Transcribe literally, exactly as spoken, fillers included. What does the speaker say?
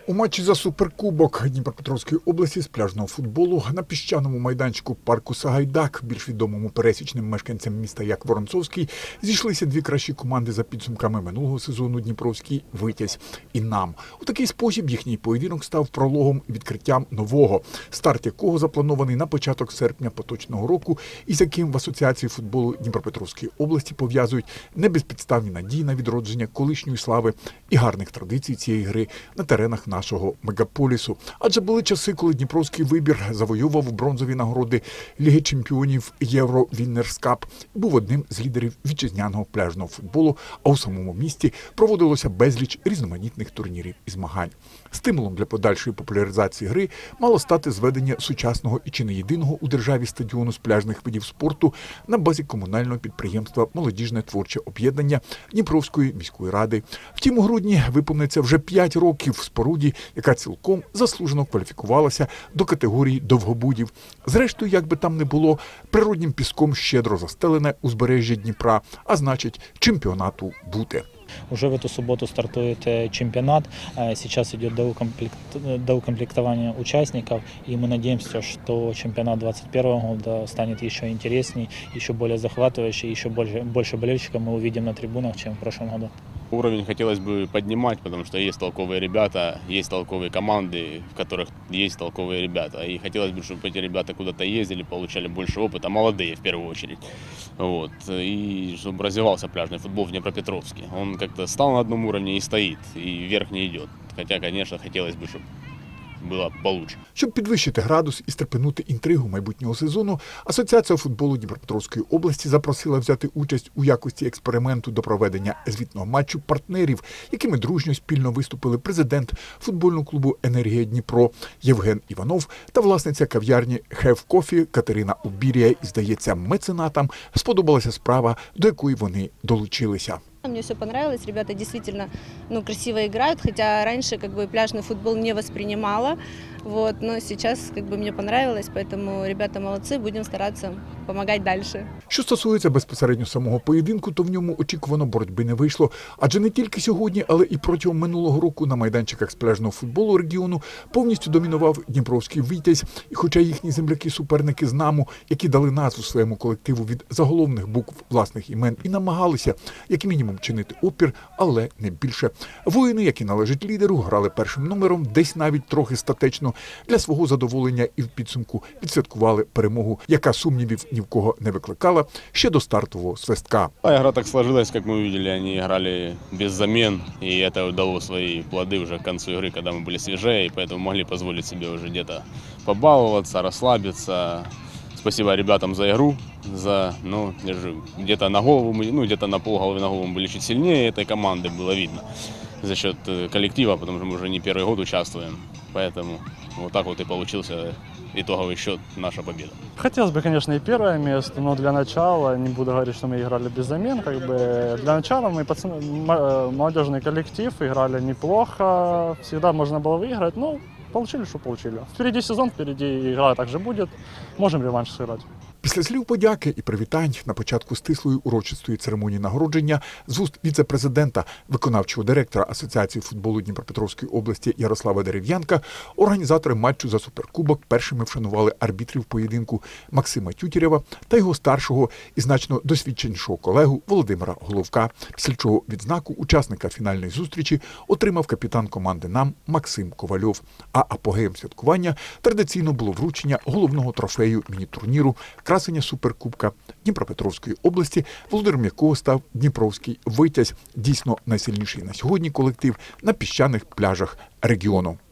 У матчі за суперкубок Дніпропетровської області з пляжного футболу на піщаному майданчику парку Сагайдак, більш відомому пересічним мешканцям міста як Воронцовський, зійшлися дві кращі команди за підсумками минулого сезону – Дніпровський «Витязь» і «Нам». У такий спосіб їхній поєдинок став прологом і відкриттям нового, старт якого запланований на початок серпня поточного року і з яким в Асоціації футболу Дніпропетровської області пов'язують небезпідставні надії на відродження колишньої слави і гарних традицій цієї гри на теренах нашого мегаполісу. Адже були часи, коли Дніпровський вибір завоював бронзові нагороди Ліги чемпіонів Євро Віннерс Кап і був одним з лідерів вітчизняного пляжного футболу, а у самому місті проводилося безліч різноманітних турнірів і змагань. Стимулом для подальшої популяризації гри мало стати зведення сучасного і чи не єдиного у державі стадіону з пляжних видів спорту на базі комунального підприємства «Молодіжне творче об'єднання» Дніпровської міської ради. Втім, у грудні виповниться вже п'ять років споруді, яка цілком заслужено кваліфікувалася до категорії довгобудів. Зрештою, як би там не було, природнім піском щедро застелене узбережжя Дніпра, а значить, чемпіонату бути. Уже в эту субботу стартует чемпионат. Сейчас идет доукомплектование участников. И мы надеемся, что чемпионат двадцать первого года станет еще интересней, еще более захватывающий, еще больше, больше болельщиков мы увидим на трибунах, чем в прошлом году. Уровень хотелось бы поднимать, потому что есть толковые ребята, есть толковые команды, в которых есть толковые ребята. И хотелось бы, чтобы эти ребята куда-то ездили, получали больше опыта, молодые в первую очередь. Вот. И чтобы развивался пляжный футбол в Днепропетровске. Он как-то стал на одном уровне и стоит, и вверх не идет. Хотя, конечно, хотелось бы, чтобы було получше. Щоб підвищити градус і стрепенути інтригу майбутнього сезону, Асоціація футболу Дніпропетровської області запросила взяти участь у якості експерименту до проведення звітного матчу партнерів, якими дружньо спільно виступили президент футбольного клубу «Енергія Дніпро» Євген Іванов та власниця кав'ярні «Have Coffee» Катерина Убірія. І, здається, меценатам сподобалася справа, до якої вони долучилися. Мне все понравилось, ребята действительно ну, красиво играют, хотя раньше как бы пляжный футбол не воспринимала, вот, но сейчас как бы мне понравилось, поэтому ребята молодцы, будем стараться помогать дальше. Що стосується безпосередньо самого поєдинку, то в ньому очікувано боротьби не вийшло, адже не тільки сьогодні, але і протягом минулого року на майданчиках з пляжного футболу регіону повністю домінував Дніпровський «Витязь», і хоча їхні земляки-суперники з «Наму», які дали назву своєму колективу від заголовних букв власних імен і намагалися, як мінімум, чинити опір, але не більше. Воїни, які належать лідеру, грали першим номером, десь навіть трохи статечно, для свого задоволення і в підсумку відсвяткували перемогу, яка сумнівів ні в кого не викликала ще до стартового свистка. Игра так сложилась, как мы увидели, они играли без замен, и это дало свои плоды уже к концу игры, когда мы были свежее, и поэтому могли позволить себе уже где-то побаловаться, расслабиться. Спасибо ребятам за игру, за, ну, где-то на голову, ну, где-то на полголовы на голову мы были чуть сильнее этой команды, было видно, за счет коллектива, потому что мы уже не первый год участвуем, поэтому вот так вот и получился итоговый счет, наша победа. Хотелось бы, конечно, и первое место, но для начала, не буду говорить, что мы играли без замен, как бы для начала мы пацаны, молодежный коллектив, играли неплохо, всегда можно было выиграть, но получили, что получили. Впереди сезон, впереди игра также будет, можем реванш сыграть. Після слів подяки і привітань на початку стислої урочистої церемонії нагородження з вуст віце-президента, виконавчого директора Асоціації футболу Дніпропетровської області Ярослава Дерев'янка, організатори матчу за суперкубок першими вшанували арбітрів поєдинку Максима Тютєрєва та його старшого і значно досвідченішого колегу Володимира Головка, після чого відзнаку учасника фінальної зустрічі отримав капітан команди «Нам» Максим Ковальов. А апогеєм святкування традиційно було вручення головного трофею міні-турніру красення суперкубка Дніпропетровської області, володарем якого став Дніпровський «Витязь», дійсно найсильніший на сьогодні колектив на піщаних пляжах регіону.